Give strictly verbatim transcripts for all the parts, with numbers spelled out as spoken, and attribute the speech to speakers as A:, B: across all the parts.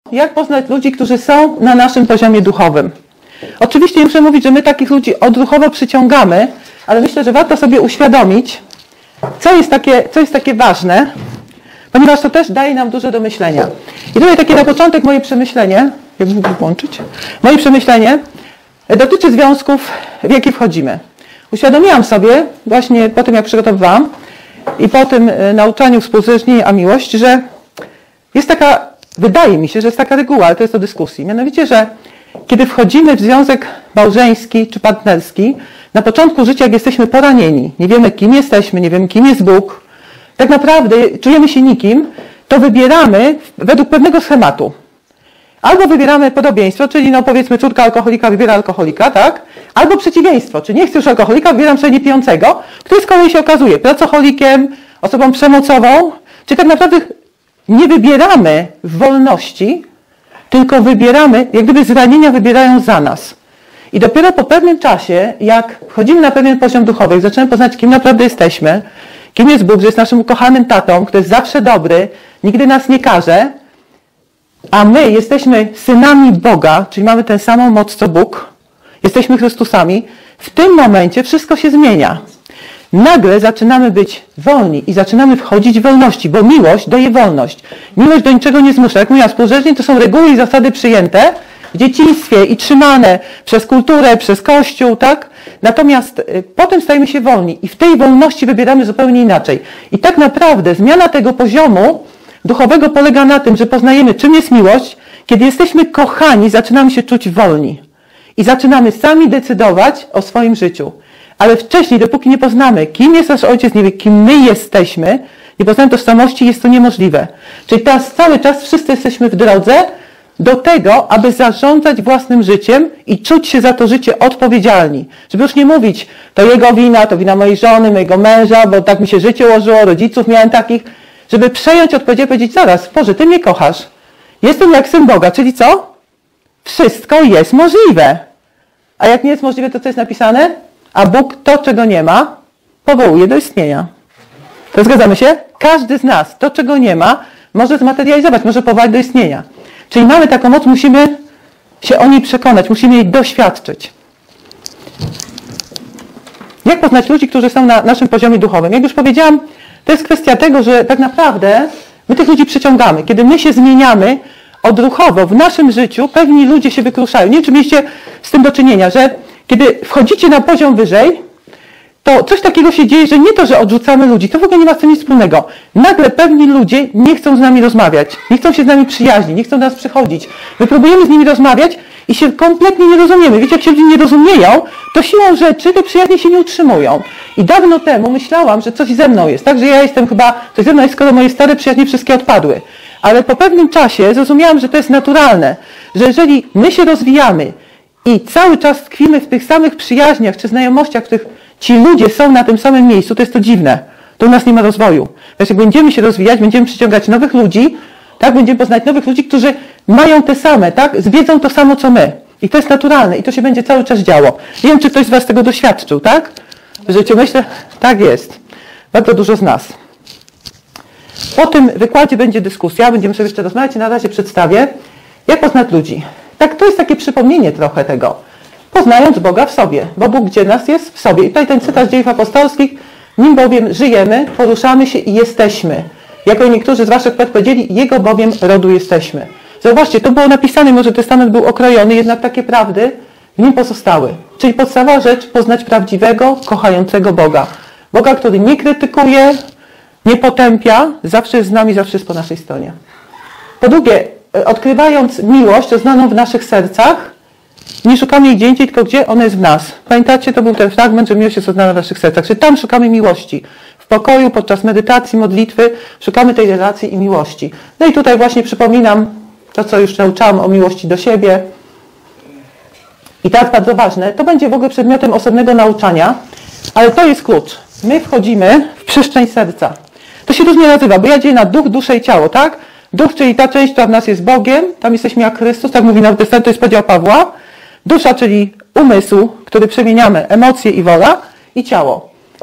A: Jak poznać ludzi, którzy są na naszym poziomie duchowym? Oczywiście nie muszę mówić, że my takich ludzi odruchowo przyciągamy, ale myślę, że warto sobie uświadomić, co jest takie, co jest takie ważne, ponieważ to też daje nam dużo do myślenia. I tutaj takie na początek moje przemyślenie, jak mógłbym włączyć? Moje przemyślenie dotyczy związków, w jakie wchodzimy. Uświadomiłam sobie właśnie po tym, jak przygotowywałam i po tym nauczaniu współzależnienia a miłość, że jest taka, wydaje mi się, że jest taka reguła, ale to jest do dyskusji. Mianowicie, że kiedy wchodzimy w związek małżeński czy partnerski, na początku życia, jak jesteśmy poranieni, nie wiemy, kim jesteśmy, nie wiemy, kim jest Bóg, tak naprawdę czujemy się nikim, to wybieramy według pewnego schematu. Albo wybieramy podobieństwo, czyli no powiedzmy córka alkoholika wybiera alkoholika, tak? Albo przeciwieństwo, czyli nie chcę już alkoholika, wybieram sobie niepijącego, który z kolei się okazuje pracocholikiem, osobą przemocową, czyli tak naprawdę nie wybieramy w wolności, tylko wybieramy, jak gdyby zranienia wybierają za nas. I dopiero po pewnym czasie, jak wchodzimy na pewien poziom duchowy, jak zaczynamy poznać, kim naprawdę jesteśmy, kim jest Bóg, że jest naszym ukochanym tatą, który jest zawsze dobry, nigdy nas nie karze, a my jesteśmy synami Boga, czyli mamy tę samą moc co Bóg, jesteśmy Chrystusami, w tym momencie wszystko się zmienia. Nagle zaczynamy być wolni i zaczynamy wchodzić w wolności, bo miłość daje wolność. Miłość do niczego nie zmusza. Jak mówiłam, współrzędnie to są reguły i zasady przyjęte w dzieciństwie i trzymane przez kulturę, przez Kościół, tak? Natomiast y, potem stajemy się wolni i w tej wolności wybieramy zupełnie inaczej. I tak naprawdę zmiana tego poziomu duchowego polega na tym, że poznajemy, czym jest miłość. Kiedy jesteśmy kochani, zaczynamy się czuć wolni i zaczynamy sami decydować o swoim życiu. Ale wcześniej, dopóki nie poznamy, kim jest nasz Ojciec, nie wie, kim my jesteśmy, nie poznamy tożsamości, jest to niemożliwe. Czyli teraz cały czas wszyscy jesteśmy w drodze do tego, aby zarządzać własnym życiem i czuć się za to życie odpowiedzialni. Żeby już nie mówić, to jego wina, to wina mojej żony, mojego męża, bo tak mi się życie ułożyło, rodziców miałem takich. Żeby przejąć odpowiedzialność i powiedzieć, zaraz, Boże, Ty mnie kochasz. Jestem jak Syn Boga, czyli co? Wszystko jest możliwe. A jak nie jest możliwe, to co jest napisane? A Bóg to, czego nie ma, powołuje do istnienia. To zgadzamy się? Każdy z nas to, czego nie ma, może zmaterializować, może powołać do istnienia. Czyli mamy taką moc, musimy się o niej przekonać, musimy jej doświadczyć. Jak poznać ludzi, którzy są na naszym poziomie duchowym? Jak już powiedziałam, to jest kwestia tego, że tak naprawdę my tych ludzi przyciągamy. Kiedy my się zmieniamy odruchowo w naszym życiu, pewni ludzie się wykruszają. Nie wiem, czy mieliście z tym do czynienia, że kiedy wchodzicie na poziom wyżej, to coś takiego się dzieje, że nie to, że odrzucamy ludzi, to w ogóle nie ma z tym nic wspólnego. Nagle pewni ludzie nie chcą z nami rozmawiać, nie chcą się z nami przyjaźnić, nie chcą do nas przychodzić. My próbujemy z nimi rozmawiać i się kompletnie nie rozumiemy. Wiecie, jak się ludzie nie rozumieją, to siłą rzeczy te przyjaźnie się nie utrzymują. I dawno temu myślałam, że coś ze mną jest, tak, że ja jestem chyba, coś ze mną jest, skoro moje stare przyjaźnie wszystkie odpadły. Ale po pewnym czasie zrozumiałam, że to jest naturalne, że jeżeli my się rozwijamy i cały czas tkwimy w tych samych przyjaźniach czy znajomościach, w których ci ludzie są na tym samym miejscu, to jest to dziwne. To u nas nie ma rozwoju. Więc jak będziemy się rozwijać, będziemy przyciągać nowych ludzi, tak, będziemy poznać nowych ludzi, którzy mają te same, tak, wiedzą to samo, co my. I to jest naturalne i to się będzie cały czas działo. Nie wiem, czy ktoś z was tego doświadczył, tak? W życiu myślę, tak jest. Bardzo dużo z nas. Po tym wykładzie będzie dyskusja, będziemy sobie jeszcze rozmawiać i na razie przedstawię, jak poznać ludzi. Tak, to jest takie przypomnienie trochę tego. Poznając Boga w sobie, bo Bóg gdzie nas jest? W sobie. I tutaj ten cytat z Dziejów Apostolskich, nim bowiem żyjemy, poruszamy się i jesteśmy. Jak niektórzy z waszych poetów powiedzieli, Jego bowiem rodu jesteśmy. Zauważcie, to było napisane, może Testament był okrojony, jednak takie prawdy w nim pozostały. Czyli podstawowa rzecz, poznać prawdziwego, kochającego Boga. Boga, który nie krytykuje, nie potępia, zawsze jest z nami, zawsze jest po naszej stronie. Po drugie, odkrywając miłość znaną w naszych sercach, nie szukamy jej gdzie indziej, tylko gdzie ona jest w nas. Pamiętacie, to był ten fragment, że miłość jest znana w naszych sercach. Czyli tam szukamy miłości. W pokoju, podczas medytacji, modlitwy, szukamy tej relacji i miłości. No i tutaj właśnie przypominam to, co już nauczałam o miłości do siebie. I teraz bardzo ważne, to będzie w ogóle przedmiotem osobnego nauczania, ale to jest klucz. My wchodzimy w przestrzeń serca. To się różnie nazywa, bo ja dzieję na duch, duszę i ciało, tak? Duch, czyli ta część, która w nas jest Bogiem, tam jesteśmy jak Chrystus, tak mówi Nowy Testament, to jest podział Pawła. Dusza, czyli umysł, który przemieniamy, emocje i wola, i ciało.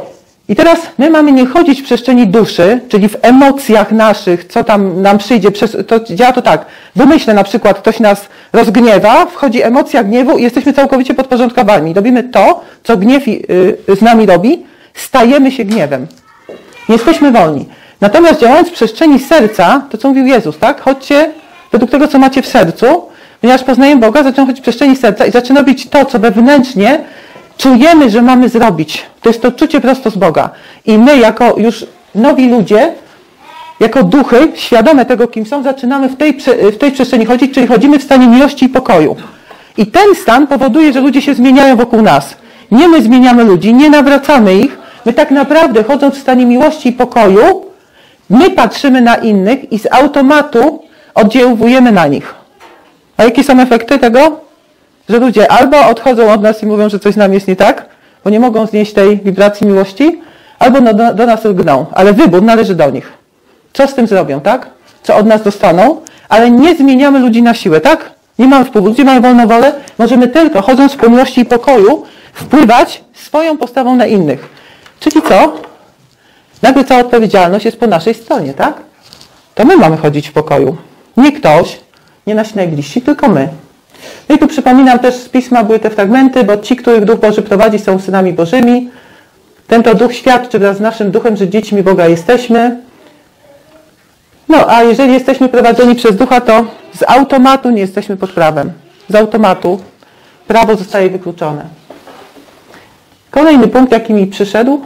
A: I teraz my mamy nie chodzić w przestrzeni duszy, czyli w emocjach naszych, co tam nam przyjdzie, przez, to działa to tak, wymyślę na przykład, ktoś nas rozgniewa, wchodzi emocja gniewu i jesteśmy całkowicie podporządkowani. Robimy to, co gniew yy, z nami robi, stajemy się gniewem. Nie jesteśmy wolni. Natomiast działając w przestrzeni serca, to co mówił Jezus, tak? Chodźcie według tego, co macie w sercu, ponieważ poznajemy Boga, zaczynamy chodzić w przestrzeni serca i zaczynamy robić to, co wewnętrznie czujemy, że mamy zrobić. To jest to czucie prosto z Boga. I my, jako już nowi ludzie, jako duchy, świadome tego, kim są, zaczynamy w tej, w tej przestrzeni chodzić, czyli chodzimy w stanie miłości i pokoju. I ten stan powoduje, że ludzie się zmieniają wokół nas. Nie my zmieniamy ludzi, nie nawracamy ich. My tak naprawdę, chodząc w stanie miłości i pokoju, my patrzymy na innych i z automatu oddziałujemy na nich. A jakie są efekty tego? Że ludzie albo odchodzą od nas i mówią, że coś z nami jest nie tak, bo nie mogą znieść tej wibracji miłości, albo no, do, do nas lgną. Ale wybór należy do nich. Co z tym zrobią, tak? Co od nas dostaną? Ale nie zmieniamy ludzi na siłę, tak? Nie mamy wpływu. Ludzie mają wolną wolę. Możemy tylko, chodząc w miłości i pokoju, wpływać swoją postawą na innych. Czyli co? Nagle cała odpowiedzialność jest po naszej stronie, tak? To my mamy chodzić w pokoju. Nie ktoś, nie nasi najbliżsi, tylko my. No i tu przypominam też z Pisma były te fragmenty, bo ci, których Duch Boży prowadzi, są synami Bożymi. Ten to Duch świadczy wraz z naszym Duchem, że dziećmi Boga jesteśmy. No, a jeżeli jesteśmy prowadzeni przez Ducha, to z automatu nie jesteśmy pod prawem. Z automatu prawo zostaje wykluczone. Kolejny punkt, jaki mi przyszedł.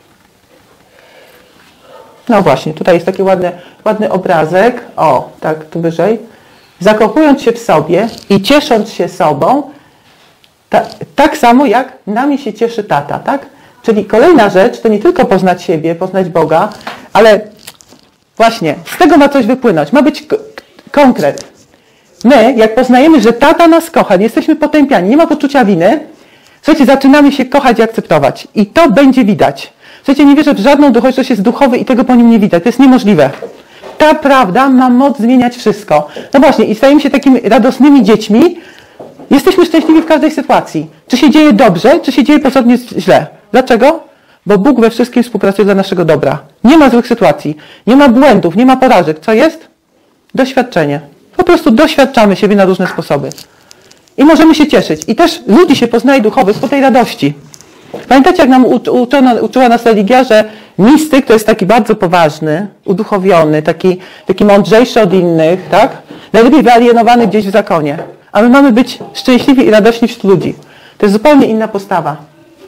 A: No właśnie, tutaj jest taki ładny, ładny obrazek. O, tak, tu wyżej. Zakochując się w sobie i ciesząc się sobą, ta, tak samo jak nami się cieszy tata, tak? Czyli kolejna rzecz, to nie tylko poznać siebie, poznać Boga, ale właśnie z tego ma coś wypłynąć. Ma być konkret. My, jak poznajemy, że tata nas kocha, nie jesteśmy potępiani, nie ma poczucia winy, słuchajcie, zaczynamy się kochać i akceptować. I to będzie widać. Słuchajcie, nie wierzę w żadną duchowość, że jest duchowy i tego po nim nie widać. To jest niemożliwe. Ta prawda ma moc zmieniać wszystko. No właśnie, i stajemy się takimi radosnymi dziećmi. Jesteśmy szczęśliwi w każdej sytuacji. Czy się dzieje dobrze, czy się dzieje pozornie źle. Dlaczego? Bo Bóg we wszystkim współpracuje dla naszego dobra. Nie ma złych sytuacji, nie ma błędów, nie ma porażek. Co jest? Doświadczenie. Po prostu doświadczamy siebie na różne sposoby. I możemy się cieszyć. I też ludzi się poznaje duchowych po tej radości. Pamiętacie, jak nam uczono, uczyła nas religia, że mistyk to jest taki bardzo poważny, uduchowiony, taki, taki mądrzejszy od innych, tak? Najlepiej wyalienowany gdzieś w zakonie. A my mamy być szczęśliwi i radośni wśród ludzi. To jest zupełnie inna postawa.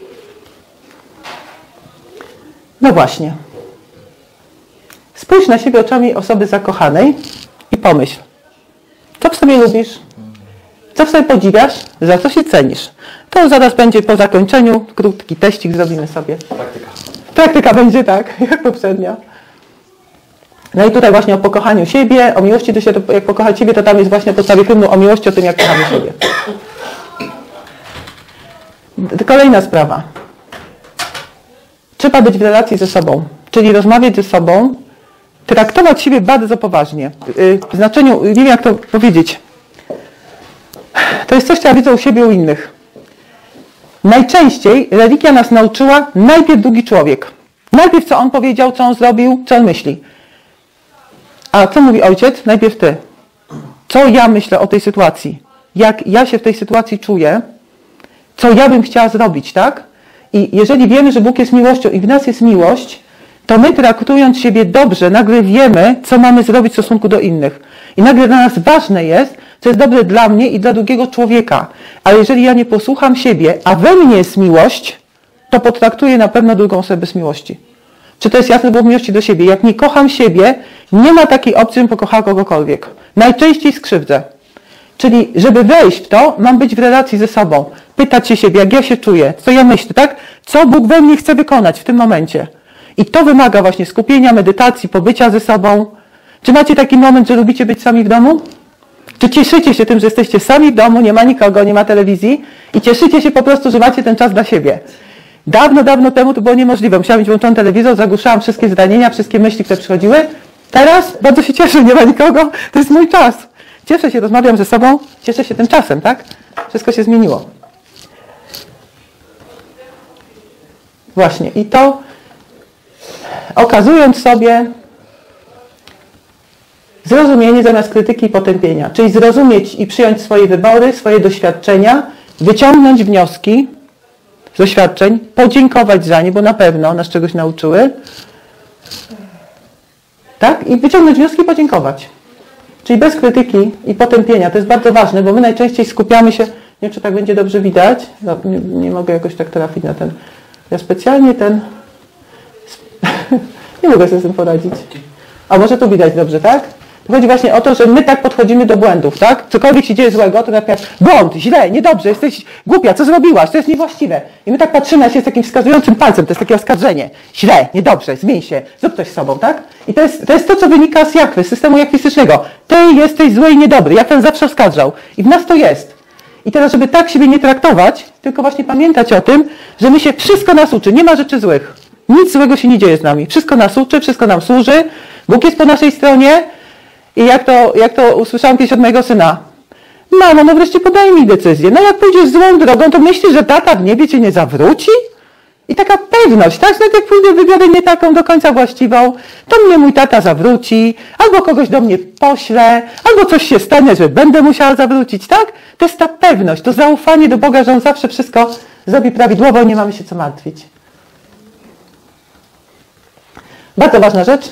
A: No właśnie. Spójrz na siebie oczami osoby zakochanej i pomyśl, co w sobie lubisz, co w sobie podziwiasz, za co się cenisz. To zaraz będzie po zakończeniu, krótki teścik zrobimy sobie.
B: Praktyka.
A: Praktyka będzie tak, jak poprzednio. No i tutaj właśnie o pokochaniu siebie, o miłości do siebie, jak pokochać siebie, to tam jest właśnie podstawie hymnu o miłości, o tym, jak kochamy siebie. Kolejna sprawa. Trzeba być w relacji ze sobą, czyli rozmawiać ze sobą, traktować siebie bardzo poważnie. W znaczeniu, nie wiem jak to powiedzieć, to jest coś, co ja widzę u siebie, u innych. Najczęściej religia nas nauczyła najpierw drugi człowiek. Najpierw co on powiedział, co on zrobił, co on myśli. A co mówi ojciec? Najpierw ty. Co ja myślę o tej sytuacji? Jak ja się w tej sytuacji czuję? Co ja bym chciała zrobić, tak? I jeżeli wiemy, że Bóg jest miłością i w nas jest miłość, to my traktując siebie dobrze, nagle wiemy, co mamy zrobić w stosunku do innych. I nagle dla nas ważne jest, co jest dobre dla mnie i dla drugiego człowieka. Ale jeżeli ja nie posłucham siebie, a we mnie jest miłość, to potraktuję na pewno drugą osobę bez miłości. Czy to jest jasne, bo w miłości do siebie? Jak nie kocham siebie, nie ma takiej opcji, żebym pokochała kogokolwiek. Najczęściej skrzywdzę. Czyli, żeby wejść w to, mam być w relacji ze sobą. Pytać się siebie, jak ja się czuję, co ja myślę, tak? Co Bóg we mnie chce wykonać w tym momencie. I to wymaga właśnie skupienia, medytacji, pobycia ze sobą. Czy macie taki moment, że lubicie być sami w domu? Czy cieszycie się tym, że jesteście sami w domu, nie ma nikogo, nie ma telewizji i cieszycie się po prostu, że macie ten czas dla siebie? Dawno, dawno temu to było niemożliwe. Musiałam mieć włączony telewizor, zagłuszałam wszystkie zranienia, wszystkie myśli, które przychodziły. Teraz bardzo się cieszę, nie ma nikogo, to jest mój czas. Cieszę się, rozmawiam ze sobą, cieszę się tym czasem, tak? Wszystko się zmieniło. Właśnie. I to okazując sobie zrozumienie zamiast krytyki i potępienia. Czyli zrozumieć i przyjąć swoje wybory, swoje doświadczenia, wyciągnąć wnioski z doświadczeń, podziękować za nie, bo na pewno nas czegoś nauczyły. Tak? I wyciągnąć wnioski i podziękować. Czyli bez krytyki i potępienia. To jest bardzo ważne, bo my najczęściej skupiamy się, nie wiem, czy tak będzie dobrze widać, no, nie, nie mogę jakoś tak trafić na ten, ja specjalnie ten, nie mogę sobie z tym poradzić. A może tu widać dobrze, tak? Chodzi właśnie o to, że my tak podchodzimy do błędów, tak? Cokolwiek się dzieje złego, to na przykład błąd, źle, niedobrze, jesteś głupia, co zrobiłaś, to jest niewłaściwe. I my tak patrzymy na siebie z takim wskazującym palcem, to jest takie oskarżenie. Źle, niedobrze, zmień się, zrób coś z sobą, tak? I to jest to, jest to co wynika z jachwy, z systemu jachwistycznego. Ty jesteś zły i niedobry, jak ten zawsze oskarżał. I w nas to jest. I teraz, żeby tak siebie nie traktować, tylko właśnie pamiętać o tym, że my się wszystko nas uczy, nie ma rzeczy złych. Nic złego się nie dzieje z nami. Wszystko nas uczy, wszystko nam służy, Bóg jest po naszej stronie. I jak to, jak to usłyszałam kiedyś od mojego syna. Mamo, no wreszcie podaj mi decyzję. No jak pójdziesz złą drogą, to myślisz, że tata w niebie cię nie zawróci? I taka pewność, tak? Nawet jak pójdę wybiorę nie taką do końca właściwą, to mnie mój tata zawróci, albo kogoś do mnie pośle, albo coś się stanie, że będę musiała zawrócić, tak? To jest ta pewność, to zaufanie do Boga, że On zawsze wszystko zrobi prawidłowo i nie mamy się co martwić. Bardzo ważna rzecz.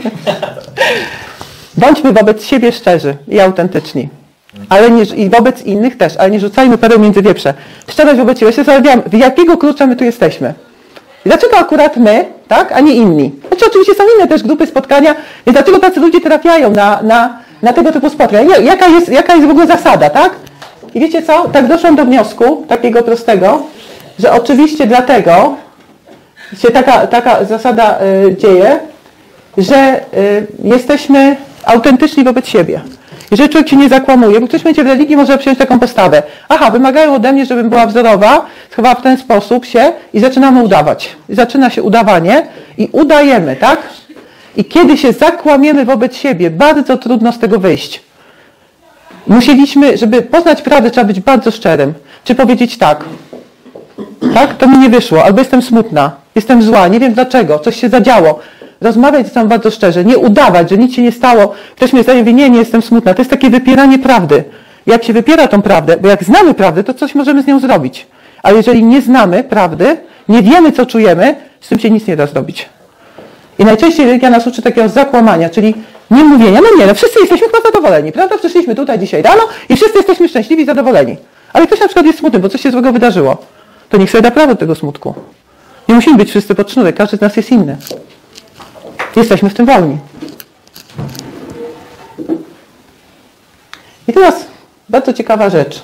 A: Bądźmy wobec siebie szczerzy i autentyczni. Ale nie, i wobec innych też, ale nie rzucajmy pereł między wieprze. Szczerość wobec siebie. Ja się zastanawiałam, w jakiego klucza my tu jesteśmy? Dlaczego akurat my, tak, a nie inni? Znaczy oczywiście są inne też grupy spotkania, więc dlaczego tacy ludzie trafiają na, na, na tego typu spotkania? Jaka jest, jaka jest w ogóle zasada, tak? I wiecie co? Tak doszłam do wniosku, takiego prostego, że oczywiście dlatego się taka, taka zasada y, dzieje, że y, jesteśmy autentyczni wobec siebie. Jeżeli człowiek się nie zakłamuje, bo ktoś będzie w religii może przyjąć taką postawę. Aha, wymagają ode mnie, żebym była wzorowa, schowała w ten sposób się i zaczynamy udawać. I zaczyna się udawanie i udajemy, tak? I kiedy się zakłamiemy wobec siebie, bardzo trudno z tego wyjść. Musieliśmy, żeby poznać prawdę, trzeba być bardzo szczerym. Czy powiedzieć tak, tak, to mi nie wyszło, albo jestem smutna, jestem zła, nie wiem dlaczego, coś się zadziało. Rozmawiać ze sobą bardzo szczerze, nie udawać, że nic się nie stało. Ktoś mnie zdaje, mówi, nie, nie jestem smutna. To jest takie wypieranie prawdy. Jak się wypiera tą prawdę, bo jak znamy prawdę, to coś możemy z nią zrobić. Ale jeżeli nie znamy prawdy, nie wiemy, co czujemy, z tym się nic nie da zrobić. I najczęściej religia nas uczy takiego zakłamania, czyli nie mówienia, no nie, no wszyscy jesteśmy chyba zadowoleni, prawda? Przyszliśmy tutaj dzisiaj rano i wszyscy jesteśmy szczęśliwi i zadowoleni. Ale ktoś na przykład jest smutny, bo coś się złego wydarzyło. To niech sobie da prawo do tego smutku. Nie musimy być wszyscy pod sznurek, każdy z nas jest inny. Jesteśmy w tym wolni. I teraz bardzo ciekawa rzecz.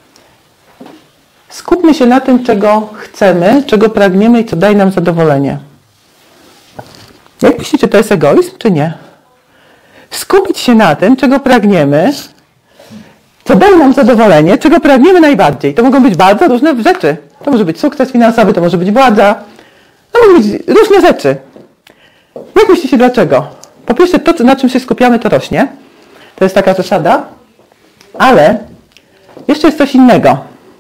A: Skupmy się na tym, czego chcemy, czego pragniemy i co daje nam zadowolenie. Jak myślicie, to jest egoizm, czy nie? Skupić się na tym, czego pragniemy, co daje nam zadowolenie, czego pragniemy najbardziej. To mogą być bardzo różne rzeczy. To może być sukces finansowy, to może być władza. To mogą być różne rzeczy. Jak myślicie dlaczego? Po pierwsze, to, na czym się skupiamy, to rośnie. To jest taka zasada. Ale jeszcze jest coś innego.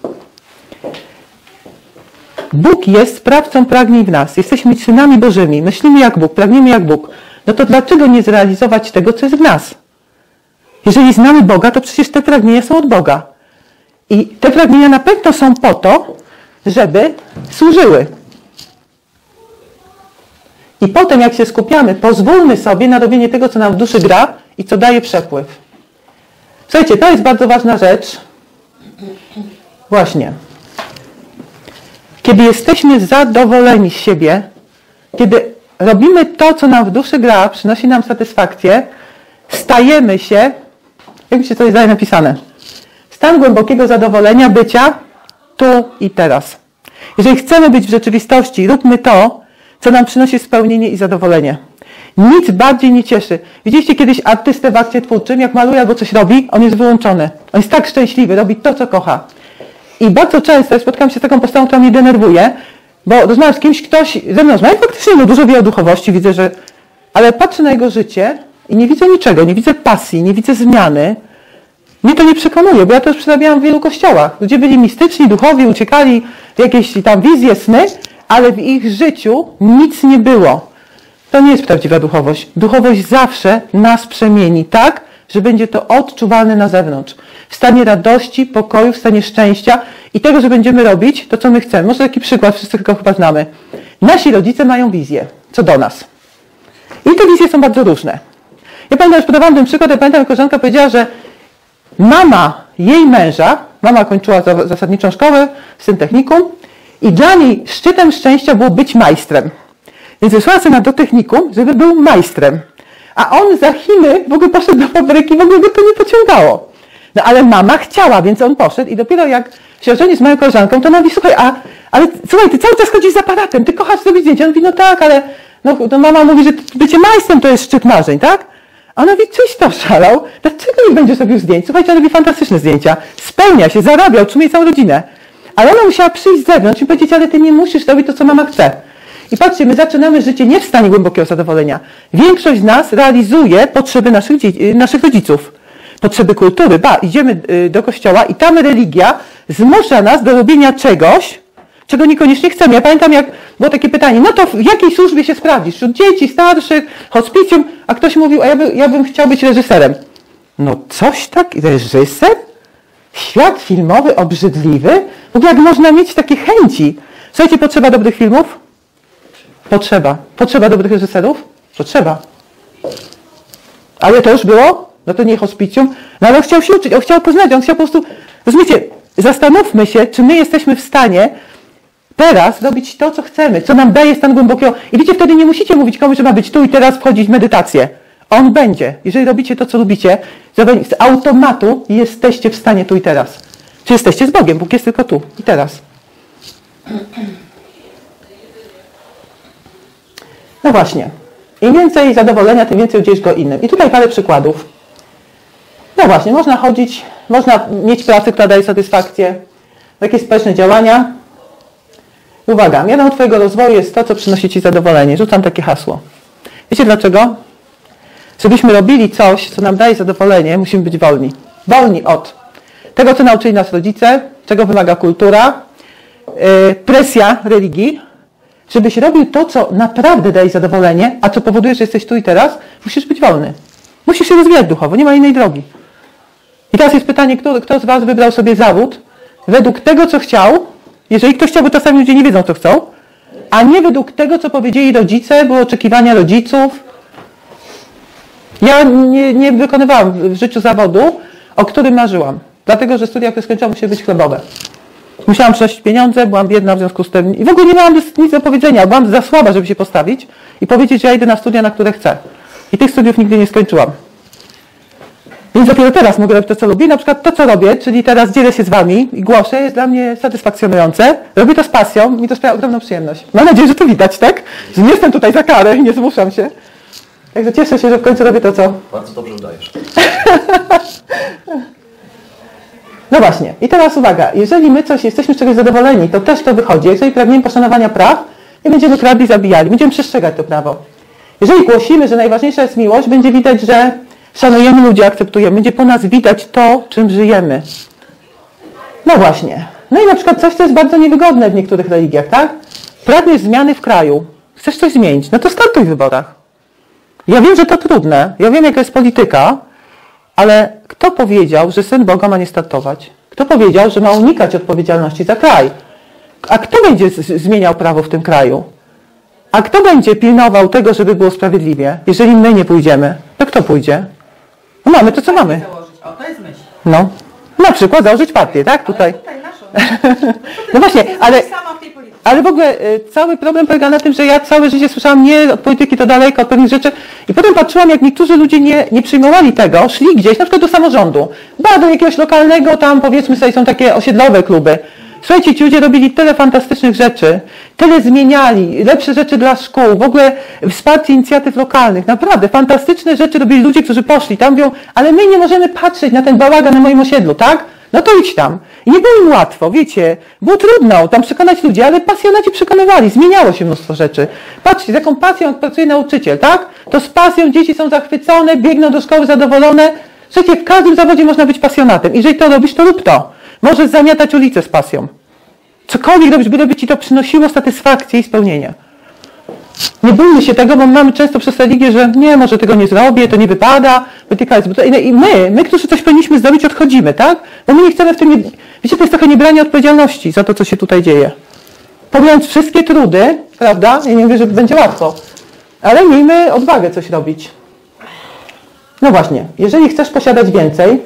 A: Bóg jest sprawcą pragnień w nas. Jesteśmy synami Bożymi. Myślimy jak Bóg, pragniemy jak Bóg. No to dlaczego nie zrealizować tego, co jest w nas? Jeżeli znamy Boga, to przecież te pragnienia są od Boga. I te pragnienia na pewno są po to, żeby służyły. I potem, jak się skupiamy, pozwólmy sobie na robienie tego, co nam w duszy gra i co daje przepływ. Słuchajcie, to jest bardzo ważna rzecz. Właśnie. Kiedy jesteśmy zadowoleni z siebie, kiedy robimy to, co nam w duszy gra, przynosi nam satysfakcję, stajemy się, jak mi się tutaj zdaje napisane, stan głębokiego zadowolenia bycia tu i teraz. Jeżeli chcemy być w rzeczywistości, róbmy to, co nam przynosi spełnienie i zadowolenie. Nic bardziej nie cieszy. Widzieliście kiedyś artystę w akcie twórczym, jak maluje albo coś robi, on jest wyłączony. On jest tak szczęśliwy, robi to, co kocha. I bardzo często spotkam się z taką postawą, która mnie denerwuje, bo rozmawiam z kimś, ktoś ze mną rozmawia, faktycznie no, dużo wie o duchowości, widzę, że... Ale patrzę na jego życie i nie widzę niczego, nie widzę pasji, nie widzę zmiany. Mnie to nie przekonuje, bo ja to już przerabiałam w wielu kościołach. Ludzie byli mistyczni, duchowi, uciekali w jakieś tam wizje, sny, ale w ich życiu nic nie było. To nie jest prawdziwa duchowość. Duchowość zawsze nas przemieni tak, że będzie to odczuwalne na zewnątrz. W stanie radości, pokoju, w stanie szczęścia i tego, że będziemy robić to, co my chcemy. Może taki przykład, wszyscy go chyba znamy. Nasi rodzice mają wizję, co do nas. I te wizje są bardzo różne. Ja pamiętam, już podawałam ten przykład, ja pamiętam, jak koleżanka powiedziała, że mama jej męża, mama kończyła zasadniczą szkołę, syn technikum i dla niej szczytem szczęścia było być majstrem. Więc wysłała syna do technikum, żeby był majstrem. A on za Chiny w ogóle poszedł do fabryki, w ogóle go to nie pociągało. No ale mama chciała, więc on poszedł i dopiero jak się ożeni z moją koleżanką, to ona mówi, słuchaj, a, ale słuchaj, ty cały czas chodzisz z aparatem, ty kochasz zrobić zdjęcia. On mówi, no tak, ale no, to mama mówi, że bycie majstrem to jest szczyt marzeń, tak? A ona mówi, czyś to szalał, dlaczego nie będziesz robił zdjęć? Słuchajcie, on robi fantastyczne zdjęcia, spełnia się, zarabia, utrzymuje całą rodzinę. Ale ona musiała przyjść z zewnątrz i powiedzieć, ale ty nie musisz robić to, co mama chce. I patrzcie, my zaczynamy życie nie w stanie głębokiego zadowolenia. Większość z nas realizuje potrzeby naszych, naszych rodziców. Potrzeby kultury. Ba, idziemy do kościoła i tam religia zmusza nas do robienia czegoś, czego niekoniecznie chcemy. Ja pamiętam, jak było takie pytanie, no to w jakiej służbie się sprawdzisz? Wśród dzieci, starszych, hospicjum, a ktoś mówił, a ja, by, ja bym chciał być reżyserem. No coś tak, reżyser? Świat filmowy, obrzydliwy? W ogóle jak można mieć takie chęci? Słuchajcie, potrzeba dobrych filmów? Potrzeba. Potrzeba dobrych reżyserów? Potrzeba. Ale to już było? No to nie hospicjum. No ale on chciał się uczyć, on chciał poznać, on chciał po prostu... Rozumiecie, zastanówmy się, czy my jesteśmy w stanie teraz robić to, co chcemy, co nam daje stan głębokiego. I wiecie, wtedy nie musicie mówić komuś, że ma być tu i teraz wchodzić w medytację. On będzie. Jeżeli robicie to, co lubicie, z automatu jesteście w stanie tu i teraz. Czy jesteście z Bogiem? Bóg jest tylko tu i teraz. No właśnie. Im więcej zadowolenia, tym więcej udzielisz go innym. I tutaj parę przykładów. No właśnie, można chodzić, można mieć pracę, która daje satysfakcję, jakieś społeczne działania. Uwaga, mianą Twojego rozwoju jest to, co przynosi Ci zadowolenie. Rzucam takie hasło. Wiecie dlaczego? Żebyśmy robili coś, co nam daje zadowolenie, musimy być wolni. Wolni od tego, co nauczyli nas rodzice, czego wymaga kultura, yy, presja religii. Żebyś robił to, co naprawdę daje zadowolenie, a co powoduje, że jesteś tu i teraz, musisz być wolny. Musisz się rozwijać duchowo, nie ma innej drogi. I teraz jest pytanie, kto, kto z Was wybrał sobie zawód według tego, co chciał, jeżeli ktoś chciał, bo czasami ludzie nie wiedzą, co chcą, a nie według tego, co powiedzieli rodzice, były oczekiwania rodziców. Ja nie, nie wykonywałam w życiu zawodu, o którym marzyłam, dlatego, że studia, które skończyłam, musiały być chlebowe. Musiałam przynosić pieniądze, byłam biedna w związku z tym i w ogóle nie miałam nic do powiedzenia, byłam za słaba, żeby się postawić i powiedzieć, że ja idę na studia, na które chcę. I tych studiów nigdy nie skończyłam. Więc dopiero teraz mogę robić to, co lubię. Na przykład to, co robię, czyli teraz dzielę się z Wami i głoszę, jest dla mnie satysfakcjonujące. Robię to z pasją, mi to sprawia ogromną przyjemność. Mam nadzieję, że to widać, tak? Że nie jestem tutaj za karę i nie zmuszam się. Także cieszę się, że w końcu robię to, co...
B: Bardzo dobrze udajesz.
A: No właśnie. I teraz uwaga. Jeżeli my coś jesteśmy z czegoś zadowoleni, to też to wychodzi. Jeżeli pragniemy poszanowania praw, nie będziemy kradli, zabijali. Będziemy przestrzegać to prawo. Jeżeli głosimy, że najważniejsza jest miłość, będzie widać, że szanujemy ludzi, akceptujemy. Będzie po nas widać to, czym żyjemy. No właśnie. No i na przykład coś, co jest bardzo niewygodne w niektórych religiach, tak? Pragniesz zmiany w kraju. Chcesz coś zmienić. No to startuj w wyborach. Ja wiem, że to trudne. Ja wiem, jaka jest polityka, ale kto powiedział, że Syn Boga ma nie startować? Kto powiedział, że ma unikać odpowiedzialności za kraj? A kto będzie zmieniał prawo w tym kraju? A kto będzie pilnował tego, żeby było sprawiedliwie? Jeżeli my nie pójdziemy, to kto pójdzie? No mamy to, co mamy.
C: O, to jest myśl.
A: No. Na przykład założyć partię, tak? Tutaj.
C: Tutaj naszą.
A: No właśnie, ale,
C: Sama w tej polityce.
A: ale w ogóle y, cały problem polega na tym, że ja całe życie słyszałam nie od polityki to daleko, od pewnych rzeczy i potem patrzyłam, jak niektórzy ludzie nie, nie przyjmowali tego, szli gdzieś, na przykład do samorządu, ba, do jakiegoś lokalnego, tam powiedzmy sobie są takie osiedlowe kluby. Słuchajcie, ci ludzie robili tyle fantastycznych rzeczy, tyle zmieniali, lepsze rzeczy dla szkół, w ogóle wsparcie inicjatyw lokalnych, naprawdę fantastyczne rzeczy robili ludzie, którzy poszli tam, mówią, ale my nie możemy patrzeć na ten bałagan na moim osiedlu, tak? No to idź tam. I nie było im łatwo, wiecie, było trudno tam przekonać ludzi, ale pasjonaci przekonywali, zmieniało się mnóstwo rzeczy. Patrzcie, z jaką pasją pracuje nauczyciel, tak? To z pasją dzieci są zachwycone, biegną do szkoły zadowolone. Słuchajcie, w każdym zawodzie można być pasjonatem. Jeżeli to robisz, to rób to. Możesz zamiatać ulicę z pasją. Cokolwiek robisz, byleby ci to przynosiło satysfakcję i spełnienie. Nie bójmy się tego, bo mamy często przez religię, że nie, może tego nie zrobię, to nie wypada, wytykając. I my, my, którzy coś powinniśmy zrobić, odchodzimy, tak? Bo my nie chcemy w tym, nie... wiecie, to jest trochę niebranie odpowiedzialności za to, co się tutaj dzieje. Pomijając wszystkie trudy, prawda? Ja nie mówię, że będzie łatwo, ale miejmy odwagę coś robić. No właśnie, jeżeli chcesz posiadać więcej,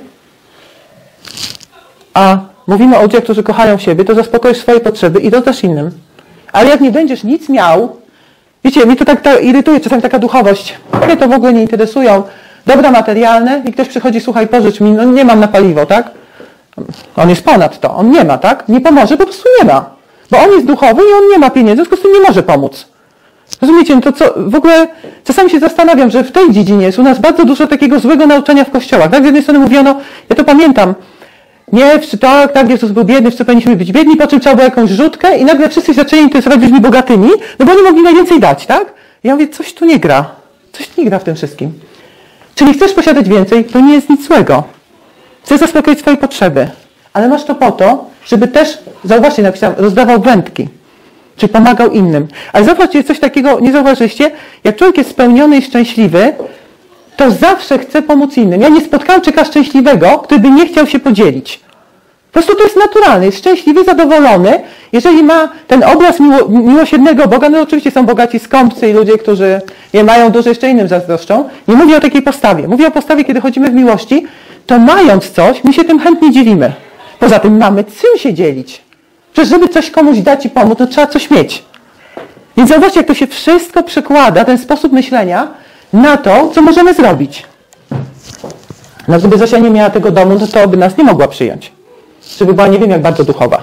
A: a mówimy o ludziach, którzy kochają siebie, to zaspokoisz swoje potrzeby i dodasz innym. Ale jak nie będziesz nic miał, wiecie, mnie to tak, tak irytuje czasami taka duchowość. Mnie to w ogóle nie interesują. Dobra materialne i ktoś przychodzi, słuchaj, pożycz mi, no nie mam na paliwo, tak? On jest ponad to, on nie ma, tak? Nie pomoże, po prostu nie ma. Bo on jest duchowy i on nie ma pieniędzy, w związku z tym nie może pomóc. Rozumiecie, no to co, w ogóle czasami się zastanawiam, że w tej dziedzinie jest u nas bardzo dużo takiego złego nauczania w kościołach. Tak, z jednej strony mówiono, ja to pamiętam, nie, tak, tak, Jezus był biedny, wszyscy powinniśmy być biedni, po czym trzeba było jakąś rzutkę i nagle wszyscy zaczęli interesować ludźmi bogatymi, no bo oni mogli najwięcej dać, tak? I ja mówię, coś tu nie gra, coś tu nie gra w tym wszystkim. Czyli chcesz posiadać więcej, to nie jest nic złego. Chcesz zaspokoić swoje potrzeby, ale masz to po to, żeby też, zauważcie, napisałem, rozdawał wędki, czyli pomagał innym. Ale zobaczcie, coś takiego, nie zauważyliście, jak człowiek jest spełniony i szczęśliwy, to zawsze chce pomóc innym. Ja nie spotkałam człowieka szczęśliwego, który by nie chciał się podzielić. Po prostu to jest naturalne. Jest szczęśliwy, zadowolony. Jeżeli ma ten obraz miło, miłosiernego Boga, no oczywiście są bogaci skąpcy i ludzie, którzy je mają dużo, jeszcze innym zazdroszczą. Nie mówię o takiej postawie. Mówię o postawie, kiedy chodzimy w miłości, to mając coś, my się tym chętnie dzielimy. Poza tym mamy czym się dzielić. Przecież żeby coś komuś dać i pomóc, to trzeba coś mieć. Więc zobaczcie, jak to się wszystko przekłada, ten sposób myślenia, na to, co możemy zrobić. No gdyby Zosia nie miała tego domu, to, to by nas nie mogła przyjąć. Żeby była nie wiem jak bardzo duchowa.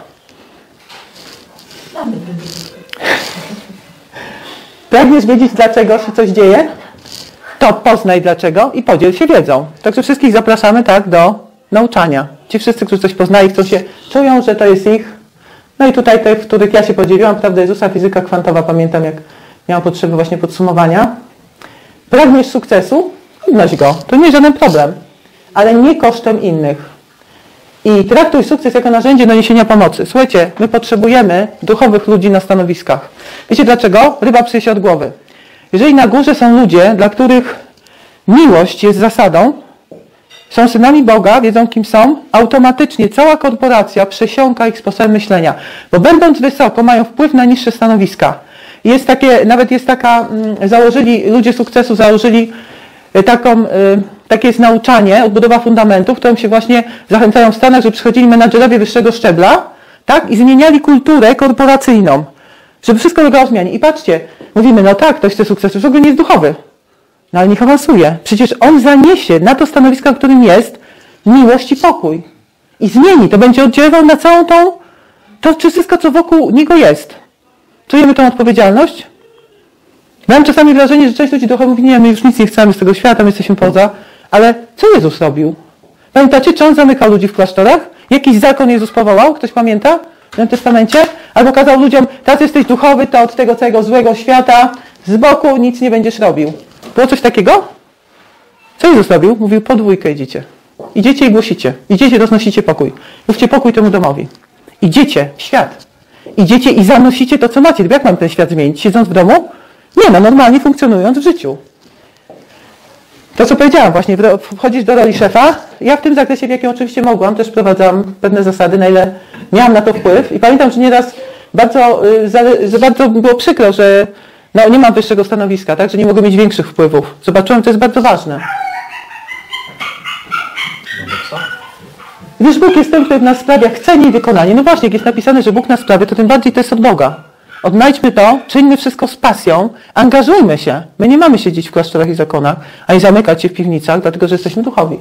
A: Pragniesz wiedzieć, dlaczego się coś dzieje? To poznaj dlaczego i podziel się wiedzą. Także wszystkich zapraszamy tak do nauczania. Ci wszyscy, którzy coś poznali, chcą się, czują, że to jest ich. No i tutaj te, w których ja się podzieliłam, prawda Jezusa, fizyka kwantowa, pamiętam jak miałam potrzeby właśnie podsumowania. Pragniesz sukcesu? Odnoś go. To nie jest żaden problem. Ale nie kosztem innych. I traktuj sukces jako narzędzie do niesienia pomocy. Słuchajcie, my potrzebujemy duchowych ludzi na stanowiskach. Wiecie dlaczego? Ryba psie się od głowy. Jeżeli na górze są ludzie, dla których miłość jest zasadą, są synami Boga, wiedzą kim są, automatycznie cała korporacja przesiąka ich sposobem myślenia. Bo będąc wysoko, mają wpływ na niższe stanowiska. Jest takie, nawet jest taka, założyli, ludzie sukcesu założyli taką, takie jest nauczanie, odbudowa fundamentów, którym się właśnie zachęcają w Stanach, że przychodzili menadżerowie wyższego szczebla, tak, i zmieniali kulturę korporacyjną, żeby wszystko ulegało zmianie. I patrzcie, mówimy, no tak, ktoś chce sukcesu, w ogóle nie jest duchowy, no ale niech awansuje. Przecież on zaniesie na to stanowisko, w którym jest, miłość i pokój. I zmieni, to będzie oddziaływał na całą tą, to czy wszystko, co wokół niego jest. Czujemy tą odpowiedzialność? Mam czasami wrażenie, że część ludzi duchowych mówi, nie, my już nic nie chcemy z tego świata, my jesteśmy poza. Ale co Jezus robił? Pamiętacie, czy on zamykał ludzi w klasztorach? Jakiś zakon Jezus powołał? Ktoś pamięta? W Nowym Testamencie? Albo kazał ludziom, teraz jesteś duchowy, to od tego całego złego świata z boku nic nie będziesz robił. Było coś takiego? Co Jezus robił? Mówił, po dwójkę idziecie. Idziecie i głosicie. Idziecie, roznosicie pokój. Mówcie pokój temu domowi. Idziecie w świat. Idziecie i zanosicie to, co macie. Jak mam ten świat zmienić? Siedząc w domu? Nie, no normalnie funkcjonując w życiu. To, co powiedziałam właśnie, wchodzisz do roli szefa. Ja w tym zakresie, w jakim oczywiście mogłam, też wprowadzałam pewne zasady, na ile miałam na to wpływ. I pamiętam, że nieraz bardzo, że bardzo było przykro, że no, nie mam wyższego stanowiska, tak, że nie mogę mieć większych wpływów. Zobaczyłam, to jest bardzo ważne. Wiesz, Bóg jest tym, który nas sprawia chcenie i wykonanie. No właśnie, jak jest napisane, że Bóg nas sprawia, to tym bardziej to jest od Boga. Odnajdźmy to, czyńmy wszystko z pasją, angażujmy się. My nie mamy siedzieć w klasztorach i zakonach, ani zamykać się w piwnicach, dlatego że jesteśmy duchowi.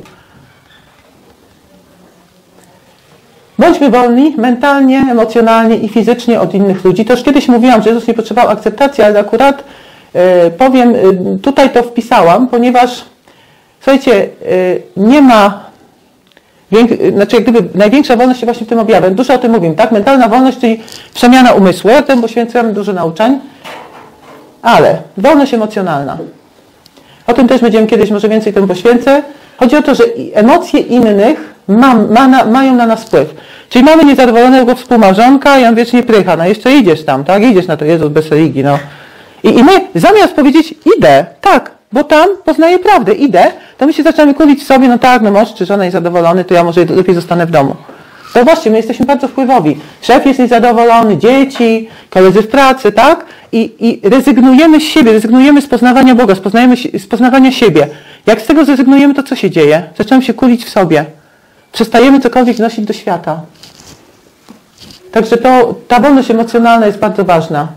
A: Bądźmy wolni mentalnie, emocjonalnie i fizycznie od innych ludzi. To już kiedyś mówiłam, że Jezus nie potrzebował akceptacji, ale akurat yy, powiem, yy, tutaj to wpisałam, ponieważ słuchajcie, yy, nie ma Znaczy, jak gdyby największa wolność się właśnie w tym objawia. Dużo o tym mówimy, tak? Mentalna wolność, czyli przemiana umysłu. Ja temu poświęcam dużo nauczań. Ale wolność emocjonalna. O tym też będziemy kiedyś, może więcej temu poświęcę. Chodzi o to, że emocje innych ma, ma na, mają na nas wpływ. Czyli mamy niezadowolonego współmałżonka i on wiecznie prycha. No jeszcze idziesz tam, tak? Idziesz na to, Jezus bez religii, no. I, I my zamiast powiedzieć idę, tak, bo tam poznaję prawdę, idę, to my się zaczynamy kłócić w sobie, no tak, no mąż czy żona jest zadowolony, to ja może lepiej zostanę w domu. To właśnie, my jesteśmy bardzo wpływowi. Szef jest niezadowolony, dzieci, koledzy w pracy, tak? I, i rezygnujemy z siebie, rezygnujemy z poznawania Boga, z, poznajemy, z poznawania siebie. Jak z tego zrezygnujemy, to co się dzieje? Zaczynamy się kulić w sobie. Przestajemy cokolwiek wnosić do świata. Także to, ta wolność emocjonalna jest bardzo ważna.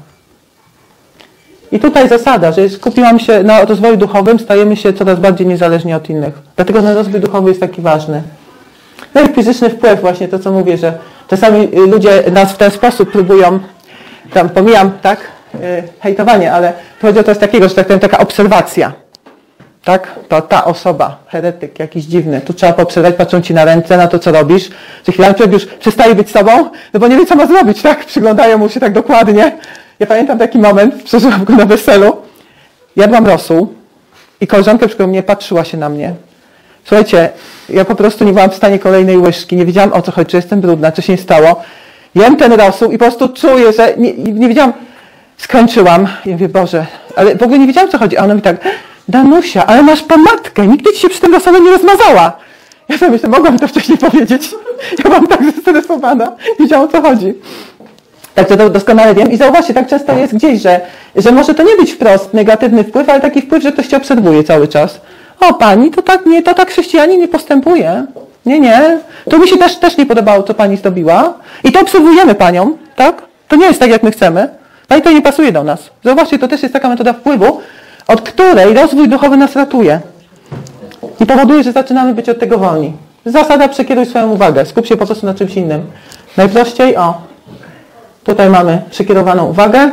A: I tutaj zasada, że skupiłam się na rozwoju duchowym, stajemy się coraz bardziej niezależni od innych. Dlatego ten rozwój duchowy jest taki ważny. No i fizyczny wpływ, właśnie to, co mówię, że czasami ludzie nas w ten sposób próbują, tam pomijam, tak, hejtowanie, ale chodzi o coś takiego, że tak powiem, taka obserwacja. Tak? To ta osoba, heretyk jakiś dziwny, tu trzeba poobserwować, patrzą ci na ręce, na to, co robisz, że chwilę człowiek już przestaje być sobą, no bo nie wie, co ma zrobić, tak? Przyglądają mu się tak dokładnie. Ja pamiętam taki moment, przeżyłam go na weselu, jadłam rosół i koleżanka przy mnie patrzyła się na mnie. Słuchajcie, ja po prostu nie byłam w stanie kolejnej łyżki, nie wiedziałam, o co chodzi, czy jestem brudna, czy się nie stało. Jem ten rosół i po prostu czuję, że nie, nie wiedziałam, skończyłam i mówię, Boże, ale w ogóle nie wiedziałam, o co chodzi. A ona mi tak, Danusia, ale masz pomadkę, nigdy ci się przy tym rosole nie rozmazała. Ja sobie myślę, mogłam to wcześniej powiedzieć. Ja byłam tak zestresowana, nie wiedziałam, o co chodzi. Także to doskonale wiem. I zauważcie, tak często jest gdzieś, że, że może to nie być wprost negatywny wpływ, ale taki wpływ, że ktoś cię obserwuje cały czas. O, pani, to tak nie, to tak chrześcijanin nie postępuje. Nie, nie. To mi się też, też nie podobało, co pani zdobiła. I to obserwujemy panią, tak? To nie jest tak, jak my chcemy. Pani to nie pasuje do nas. Zauważcie, to też jest taka metoda wpływu, od której rozwój duchowy nas ratuje. I powoduje, że zaczynamy być od tego wolni. Zasada, przekieruj swoją uwagę. Skup się po prostu na czymś innym. Najprościej, o, tutaj mamy przekierowaną uwagę.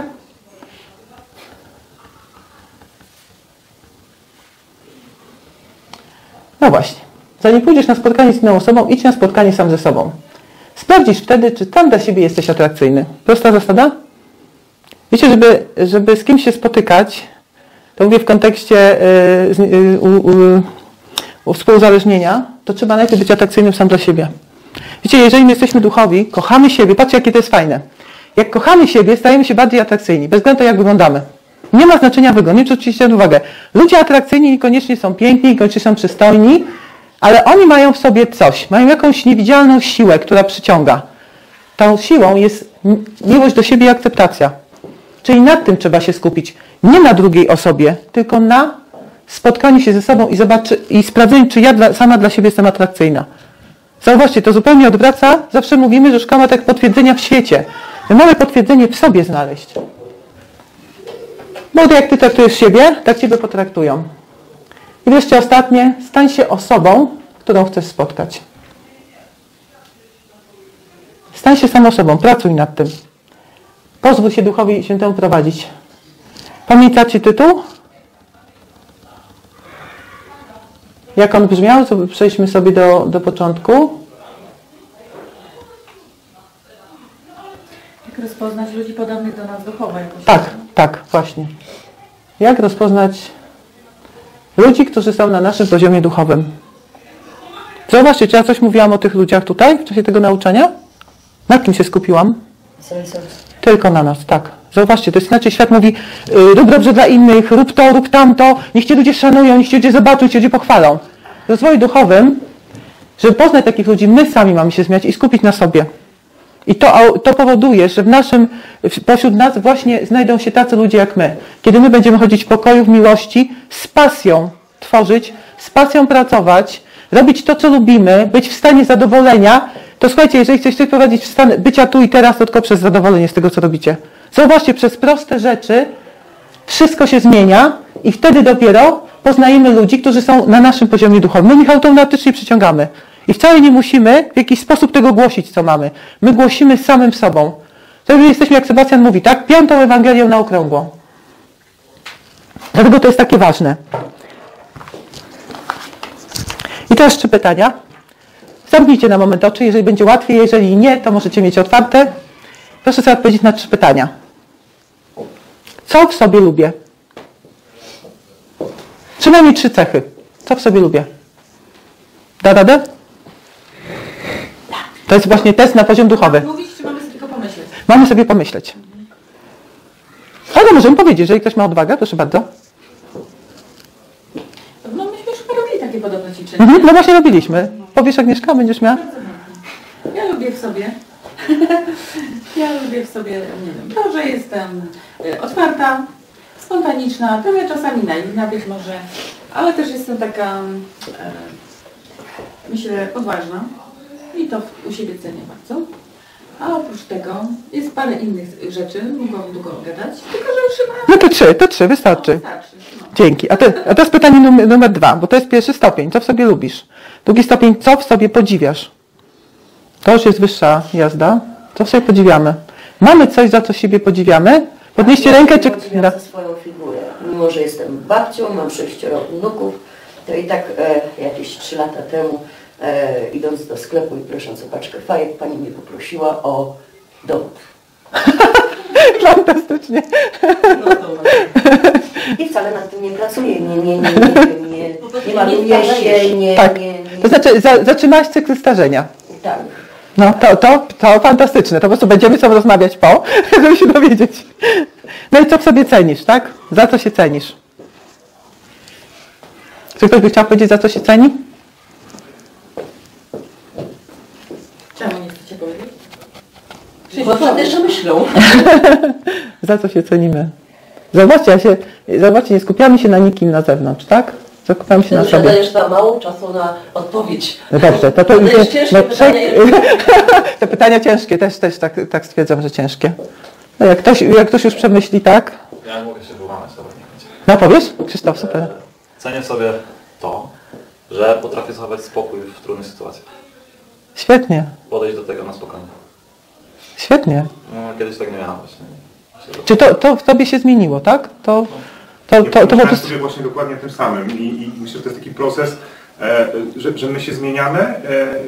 A: No właśnie. Zanim pójdziesz na spotkanie z inną osobą, idź na spotkanie sam ze sobą. Sprawdzisz wtedy, czy tam dla siebie jesteś atrakcyjny. Prosta zasada? Wiecie, żeby, żeby z kimś się spotykać, to mówię w kontekście y, y, u, u, u współuzależnienia, to trzeba najpierw być atrakcyjnym sam dla siebie. Wiecie, jeżeli my jesteśmy duchowi, kochamy siebie, patrzcie, jakie to jest fajne. Jak kochamy siebie, stajemy się bardziej atrakcyjni, bez względu na to, jak wyglądamy. Nie ma znaczenia wyglądu, nie zwróciliście uwagę. Ludzie atrakcyjni niekoniecznie są piękni, niekoniecznie są przystojni, ale oni mają w sobie coś, mają jakąś niewidzialną siłę, która przyciąga. Tą siłą jest miłość do siebie i akceptacja. Czyli nad tym trzeba się skupić. Nie na drugiej osobie, tylko na spotkaniu się ze sobą i, zobaczy, i sprawdzeniu, czy ja dla, sama dla siebie jestem atrakcyjna. Zauważcie, to zupełnie odwraca. Zawsze mówimy, że szukamy tak potwierdzenia w świecie. My mamy potwierdzenie w sobie znaleźć. Bo jak ty traktujesz siebie, tak ciebie potraktują. I wreszcie ostatnie, stań się osobą, którą chcesz spotkać. Stań się samą osobą, pracuj nad tym. Pozwól się Duchowi Świętemu prowadzić. Pamiętacie tytuł? Jak on brzmiał? Przejdźmy sobie do, do początku.
C: Jak rozpoznać ludzi podobnych do nas duchowo jakoś?
A: Tak, tak, właśnie. Jak rozpoznać ludzi, którzy są na naszym poziomie duchowym? Zobaczcie, czy ja coś mówiłam o tych ludziach tutaj w czasie tego nauczania? Na kim się skupiłam? Tylko na nas, tak. Zauważcie, to jest inaczej świat mówi, yy, rób dobrze dla innych, rób to, rób tamto, niech cię ludzie szanują, niech cię ludzie zobaczą, niech cię ludzie pochwalą. W rozwoju duchowym, żeby poznać takich ludzi, my sami mamy się zmieniać i skupić na sobie. I to, to powoduje, że w naszym, pośród nas właśnie znajdą się tacy ludzie jak my. Kiedy my będziemy chodzić w pokoju, w miłości, z pasją tworzyć, z pasją pracować, robić to, co lubimy, być w stanie zadowolenia, to słuchajcie, jeżeli chcecie prowadzić w stan bycia tu i teraz, to tylko przez zadowolenie z tego, co robicie. Zauważcie, przez proste rzeczy wszystko się zmienia i wtedy dopiero poznajemy ludzi, którzy są na naszym poziomie duchowym. My ich automatycznie przyciągamy. I wcale nie musimy w jakiś sposób tego głosić, co mamy. My głosimy samym sobą. To jesteśmy, jak Sebastian mówi, tak? Piątą Ewangelią na okrągło. Dlatego to jest takie ważne. I teraz trzy pytania. Zamknijcie na moment oczy, jeżeli będzie łatwiej, jeżeli nie, to możecie mieć otwarte. Proszę sobie odpowiedzieć na trzy pytania. Co w sobie lubię? Przynajmniej trzy cechy. Co w sobie lubię? Da radę? To jest właśnie test na poziom duchowy.
C: Mówić, czy mamy sobie tylko pomyśleć?
A: Mamy sobie pomyśleć. Ale możemy powiedzieć, jeżeli ktoś ma odwagę, proszę bardzo.
C: No myśmy już chyba robili takie podobne ćwiczenia.
A: Mhm, no właśnie robiliśmy. Powiesz, Agnieszka, będziesz miała?
C: Ja lubię w sobie, ja lubię w sobie, nie wiem, to, że jestem y, otwarta, spontaniczna, trochę czasami naiwna być może, ale też jestem taka, e, myślę, odważna i to u siebie cenię bardzo. A oprócz tego jest parę innych rzeczy, mogłabym długo gadać, tylko że już chyba...
A: No to trzy, to trzy, wystarczy.
C: Wystarczy, no.
A: Dzięki. A, te, a teraz pytanie numer, numer dwa, bo to jest pierwszy stopień. Co w sobie lubisz? Drugi stopień, co w sobie podziwiasz? To już jest wyższa jazda. Co w sobie podziwiamy? Mamy coś, za co siebie podziwiamy? Podnieście
B: ja
A: rękę, czy...
B: podziwiam za swoją figurę. Mimo, że jestem babcią, mam sześcioro wnuków, to i tak e, jakieś trzy lata temu e, idąc do sklepu i prosząc o paczkę fajek, pani mnie poprosiła o dowód.
A: Fantastycznie.
B: No to I wcale nad tym nie pracuję, nie, nie, nie, nie, nie, nie maluję się, nie,
A: Tak.
B: nie, nie.
A: To znaczy, za, zatrzymałaś cykl starzenia.
B: Tak.
A: No, to, to, to fantastyczne. To po prostu będziemy sobie rozmawiać po, żeby się dowiedzieć. No i co w sobie cenisz, tak? Za co się cenisz? Czy ktoś by chciał powiedzieć, za co się ceni?
C: Czemu nie chcecie powiedzieć?
B: Bo to też myślą.
A: Za co się cenimy? Zobaczcie, ja się, zobaczcie, nie skupiamy się na nikim na zewnątrz, tak? Skupiamy się na sobie.
B: Dajesz za mało czasu na odpowiedź.
A: No dobrze, to, to,
B: To jest ciężkie
A: no,
B: pytanie.
A: te pytania ciężkie, też, też tak, tak stwierdzam, że ciężkie. No jak, ktoś, jak ktoś już przemyśli, tak?
D: Ja mogę się wyłamać, dobra, nie będzie.
A: No powiesz? Krzysztof, super.
D: Cenię sobie to, że potrafię zachować spokój w trudnych sytuacjach.
A: Świetnie,
D: Podejść do tego na spokojnie.
A: świetnie.
D: No, kiedyś tak nie miałem właśnie. Myślę, że-
A: Czy to, to w tobie się zmieniło, tak? To, to,
E: Ja
A: to, to po
E: pomyślałem
A: prostu...
E: sobie właśnie dokładnie tym samym i, i myślę, że to jest taki proces, e, że, że my się zmieniamy, e,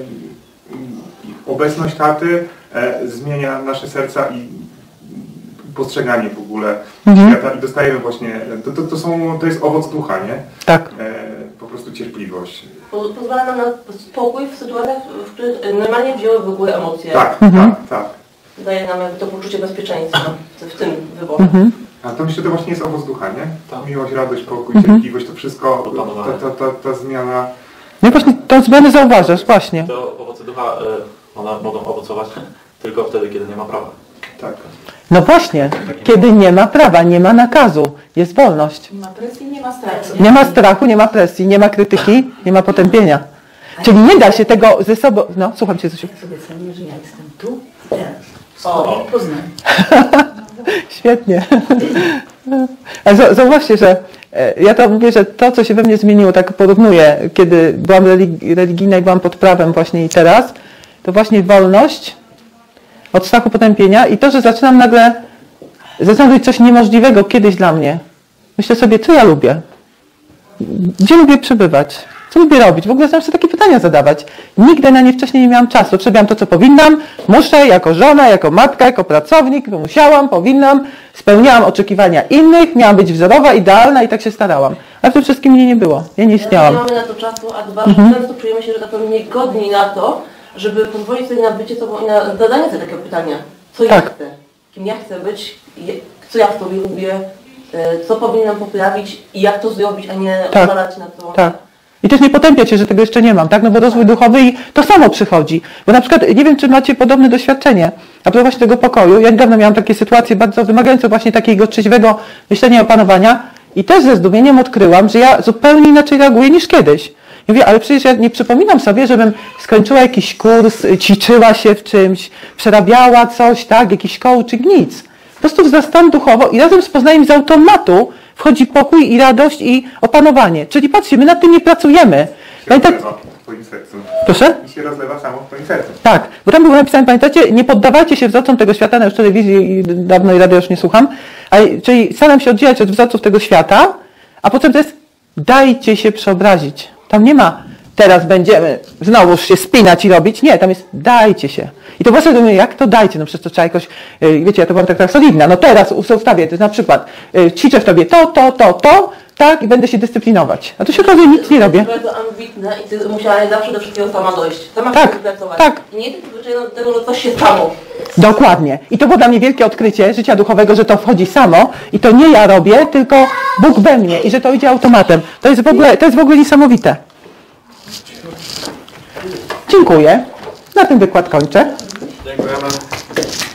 E: i obecność taty e, zmienia nasze serca i postrzeganie w ogóle
A: Mhm.
E: świata i dostajemy właśnie, to, to, to, są, to jest owoc ducha, nie?
A: Tak.
E: E, po prostu cierpliwość.
B: Po- Pozwala nam na spokój w sytuacjach, w których normalnie wzięły w ogóle emocje.
E: Tak,
A: Mhm.
E: tak, tak.
B: Daje nam jakby to poczucie bezpieczeństwa w tym wyborze.
A: Mhm.
E: A to myślę, że to właśnie jest owoc ducha, nie?
D: Tak.
E: Miłość, radość, pokój,
A: Mhm.
E: cierpliwość, to wszystko,
D: Opanowanie.
E: ta, ta, ta, ta zmiana.
A: No właśnie, tą zmianę zauważasz, właśnie.
D: Te owoce ducha y, one mogą owocować tylko wtedy, kiedy nie ma prawa.
E: Tak.
A: No właśnie, kiedy nie ma prawa, nie ma nakazu, jest wolność.
C: Nie ma presji, nie ma strachu.
A: Nie ma strachu, nie ma presji, nie ma krytyki, nie ma potępienia. Czyli nie da się tego ze sobą... No, słucham cię, Zosiu.
B: Ja sobie cenię, że ja jestem tu i teraz. W
D: O.
B: swoim Poznaniu.
A: Świetnie. Ale zau- zauważcie, że e, ja to mówię, że to, co się we mnie zmieniło, tak porównuję, kiedy byłam religi- religijna i byłam pod prawem właśnie i teraz, to właśnie wolność od strachu potępienia i to, że zaczynam nagle, zaczynam robić coś niemożliwego kiedyś dla mnie. Myślę sobie, co ja lubię? Gdzie lubię przebywać? Co lubię robić? W ogóle zaczynam sobie takie pytania zadawać. Nigdy na nie wcześniej nie miałam czasu. Przebiłam to, co powinnam. Muszę, jako żona, jako matka, jako pracownik, bo musiałam, powinnam. Spełniałam oczekiwania innych. Miałam być wzorowa, idealna i tak się starałam. Ale w tym wszystkim mnie nie było. Ja nie
B: Nie
A: istniałam.
B: mamy na to czasu, a dwa,
A: Mhm.
B: często czujemy się, że tak powiem niegodni na to, żeby pozwolić sobie na bycie sobą i na zadanie sobie takiego pytania. Co ja
A: Tak.
B: chcę? Kim ja chcę być? Je- Co ja w sobie lubię? e, Co powinnam poprawić? I jak to zrobić, a nie
A: Tak.
B: obalać na to.
A: Tak. I też nie potępiać się, że tego jeszcze nie mam, tak? No bo rozwój duchowy i to samo przychodzi. Bo na przykład, nie wiem, czy macie podobne doświadczenie, a propos właśnie tego pokoju. Ja niedawno miałam takie sytuacje bardzo wymagające właśnie takiego trzeźwego myślenia i opanowania i też ze zdumieniem odkryłam, że ja zupełnie inaczej reaguję niż kiedyś. I mówię, ale przecież ja nie przypominam sobie, żebym skończyła jakiś kurs, ćwiczyła się w czymś, przerabiała coś, tak? Jakiś coaching, nic. Po prostu wzrastam duchowo i razem z poznaniem z automatu wchodzi pokój i radość i opanowanie. Czyli patrzcie, my nad tym nie pracujemy.
E: Się
A: Pamiętaj...
E: rozlewa w twoim sercu.
A: Proszę?
E: I się rozlewa samo w twoim sercu.
A: Tak, bo tam było napisane, pamiętacie, nie poddawajcie się wzorcom tego świata, no już telewizji i dawno i radio już nie słucham, ale, czyli staram się oddzielać od wzorców tego świata, a potem to jest dajcie się przeobrazić. Tam nie ma teraz będziemy znowuż się spinać i robić, nie, tam jest dajcie się. I to właśnie mówię, jak to dajcie, no przecież to trzeba jakoś, yy, wiecie, ja to byłam tak, tak solidna, no teraz ustawię, to jest na przykład yy, ćwiczę w tobie to, to, to, to, tak, i będę się dyscyplinować. A tu się okazuje, nic nie robię.
F: To jest bardzo ambitne i ty musiałaś zawsze do wszystkiego sama dojść. Sama
A: Tak,
F: pracować.
A: tak.
F: I nie tylko przyczyną do tego, że coś się stało.
A: Dokładnie. I to było dla mnie wielkie odkrycie życia duchowego, że to wchodzi samo i to nie ja robię, tylko Bóg we mnie i że to idzie automatem. To jest w ogóle, to jest w ogóle niesamowite. Dziękuję. Na tym wykład kończę.
E: Dziękujemy.